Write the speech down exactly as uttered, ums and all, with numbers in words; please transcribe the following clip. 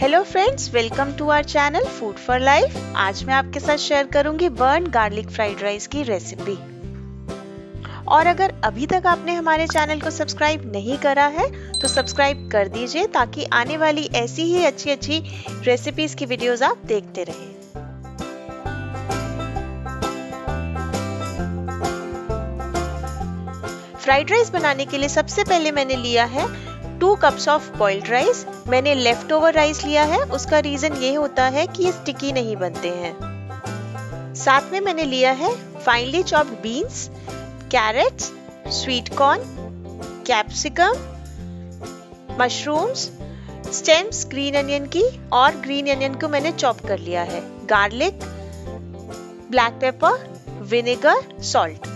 Hello friends, welcome to our channel food for life. आज मैं आपके साथ शेयर करूंगी बर्न गार्लिक फ्राइड राइस की रेसिपी। और अगर अभी तक आपने हमारे चैनल को सब्सक्राइब नहीं करा है तो सब्सक्राइब कर दीजिए ताकि आने वाली ऐसी ही अच्छी अच्छी रेसिपीज की वीडियोस आप देखते रहें। फ्राइड राइस बनाने के लिए सबसे पहले मैंने लिया है two cups of boiled rice. मैंने लेफ्ट ओवर राइस लिया है, उसका रीजन ये होता है कि ये स्टिकी नहीं बनते हैं। साथ में मैंने लिया है finely chopped beans, carrots, sweet corn, capsicum, mushrooms, stems green onion की, और ग्रीन अनियन को मैंने चॉप कर लिया है, garlic, black pepper, vinegar, salt.